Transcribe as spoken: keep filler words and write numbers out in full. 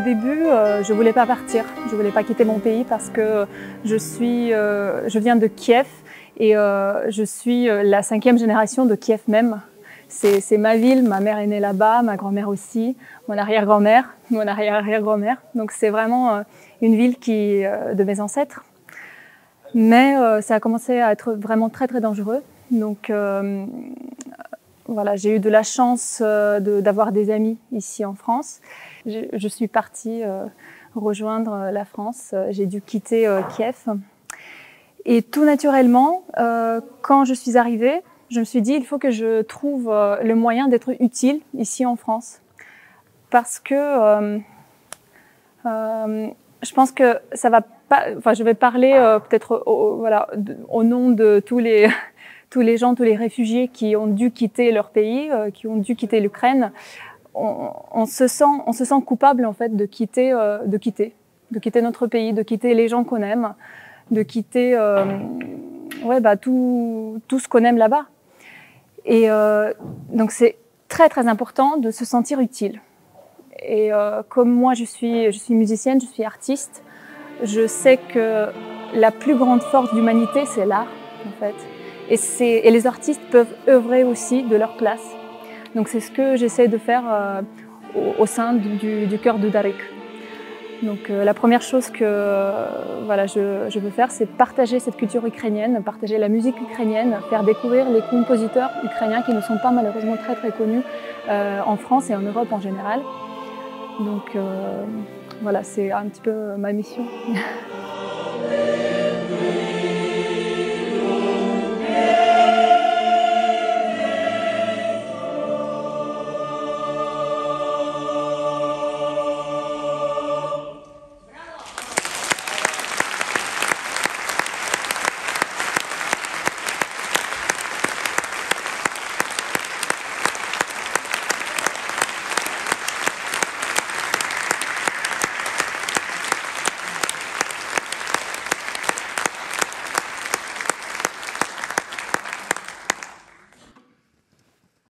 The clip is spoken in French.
début, euh, je ne voulais pas partir, je ne voulais pas quitter mon pays parce que je, suis, euh, je viens de Kiev et euh, je suis la cinquième génération de Kiev même. C'est ma ville, ma mère est née là-bas, ma grand-mère aussi, mon arrière-grand-mère, mon arrière-arrière-grand-mère. Donc c'est vraiment euh, une ville qui, euh, de mes ancêtres. Mais euh, ça a commencé à être vraiment très très dangereux. Donc euh, voilà, j'ai eu de la chance euh, d'avoir de, des amis ici en France. Je, je suis partie euh, rejoindre la France. J'ai dû quitter euh, Kiev. Et tout naturellement, euh, quand je suis arrivée, je me suis dit il faut que je trouve euh, le moyen d'être utile ici en France. Parce que euh, euh, je pense que ça va pas. Enfin, je vais parler euh, peut-être au, voilà, au nom de tous les. tous les gens, tous les réfugiés qui ont dû quitter leur pays, euh, qui ont dû quitter l'Ukraine, on, on se sent, on se sent coupable en fait de quitter, euh, de quitter, de quitter notre pays, de quitter les gens qu'on aime, de quitter, euh, ouais, bah, tout, tout ce qu'on aime là-bas. Et euh, donc c'est très très important de se sentir utile. Et euh, comme moi je suis, je suis musicienne, je suis artiste, je sais que la plus grande force d'humanité c'est l'art en fait. Et, et les artistes peuvent œuvrer aussi de leur place. Donc c'est ce que j'essaie de faire euh, au, au sein du, du cœur de Darik. Donc euh, la première chose que euh, voilà, je, je veux faire, c'est partager cette culture ukrainienne, partager la musique ukrainienne, faire découvrir les compositeurs ukrainiens qui ne sont pas malheureusement très très connus euh, en France et en Europe en général. Donc euh, voilà, c'est un petit peu ma mission.